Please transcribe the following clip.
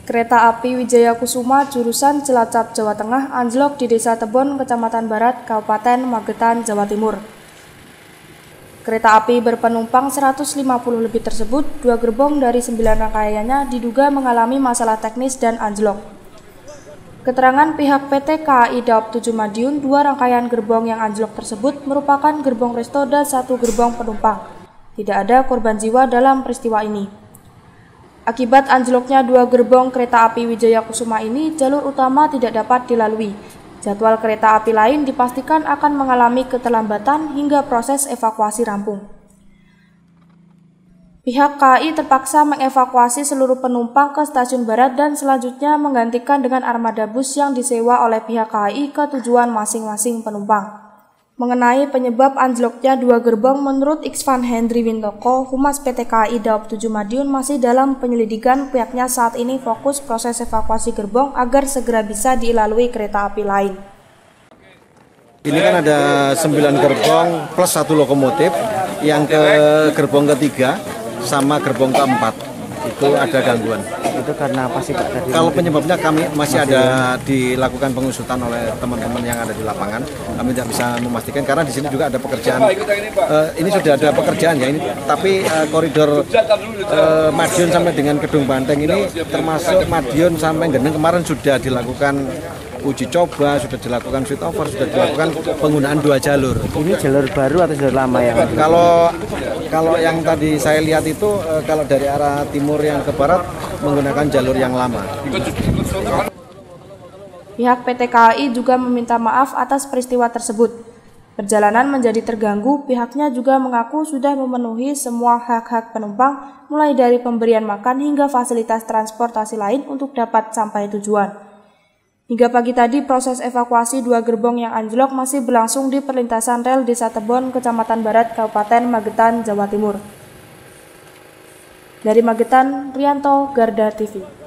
Kereta api Wijaya Kusuma jurusan Cilacap, Jawa Tengah anjlok di Desa Tebon, Kecamatan Barat, Kabupaten Magetan, Jawa Timur. Kereta api berpenumpang 150 lebih tersebut, 2 gerbong dari 9 rangkaiannya diduga mengalami masalah teknis dan anjlok. Keterangan pihak PT KAI Daop 7 Madiun, 2 rangkaian gerbong yang anjlok tersebut merupakan gerbong resto dan 1 gerbong penumpang. Tidak ada korban jiwa dalam peristiwa ini. Akibat anjloknya 2 gerbong kereta api Wijaya Kusuma ini, jalur utama tidak dapat dilalui. Jadwal kereta api lain dipastikan akan mengalami keterlambatan hingga proses evakuasi rampung. Pihak KAI terpaksa mengevakuasi seluruh penumpang ke stasiun Barat dan selanjutnya menggantikan dengan armada bus yang disewa oleh pihak KAI ke tujuan masing-masing penumpang. Mengenai penyebab anjloknya 2 gerbong, menurut Iksvan Hendri Wintoko, Humas PT KAI Daop 7 Madiun masih dalam penyelidikan. Pihaknya saat ini fokus proses evakuasi gerbong agar segera bisa dilalui kereta api lain. Ini kan ada 9 gerbong plus 1 lokomotif, yang ke gerbong ketiga sama gerbong keempat itu ada gangguan. Itu karena apa sih Pak? Kalau penyebabnya kami masih ada dilakukan pengusutan oleh teman-teman yang ada di lapangan. Kami tidak bisa memastikan karena di sini juga ada pekerjaan. Ini sudah ada pekerjaan ya ini, tapi koridor Madiun sampai dengan Kedung Banteng ini termasuk Madiun sampai Geneng kemarin sudah dilakukan uji coba, sudah dilakukan switch over, sudah dilakukan penggunaan 2 jalur. Ini jalur baru atau jalur lama yang? Kalau yang tadi saya lihat itu kalau dari arah timur yang ke barat menggunakan jalur yang lama. Pihak PT KAI juga meminta maaf atas peristiwa tersebut. Perjalanan menjadi terganggu, pihaknya juga mengaku sudah memenuhi semua hak-hak penumpang, mulai dari pemberian makan hingga fasilitas transportasi lain untuk dapat sampai tujuan. Hingga pagi tadi, proses evakuasi 2 gerbong yang anjlok masih berlangsung di perlintasan rel Desa Tebon, Kecamatan Barat, Kabupaten Magetan, Jawa Timur. Dari Magetan, Rianto, Garda TV.